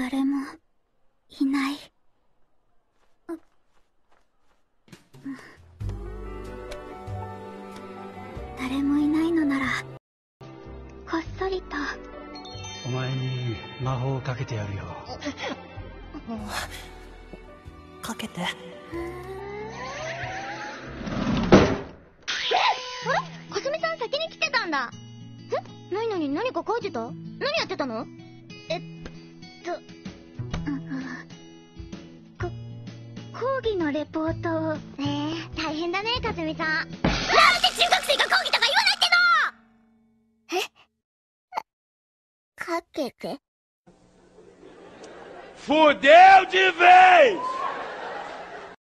誰もいない。誰もいないのならこっそりと。 お前に魔法をかけてやるよ。 かけて。 あれ、かすみさん先に来てたんだ。ないのに何か書いてた？何やってたの？ 講義のレポートを。 大変だね、かすみさん。なんで中学生が講義とか言わないっての！ かけて。 Fudeu de vez!